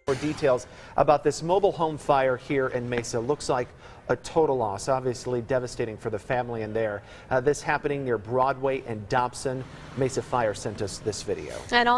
More details about this mobile home fire here in Mesa. Looks like a total loss, obviously devastating for the family in there. This happening near Broadway and Dobson. Mesa Fire sent us this video. And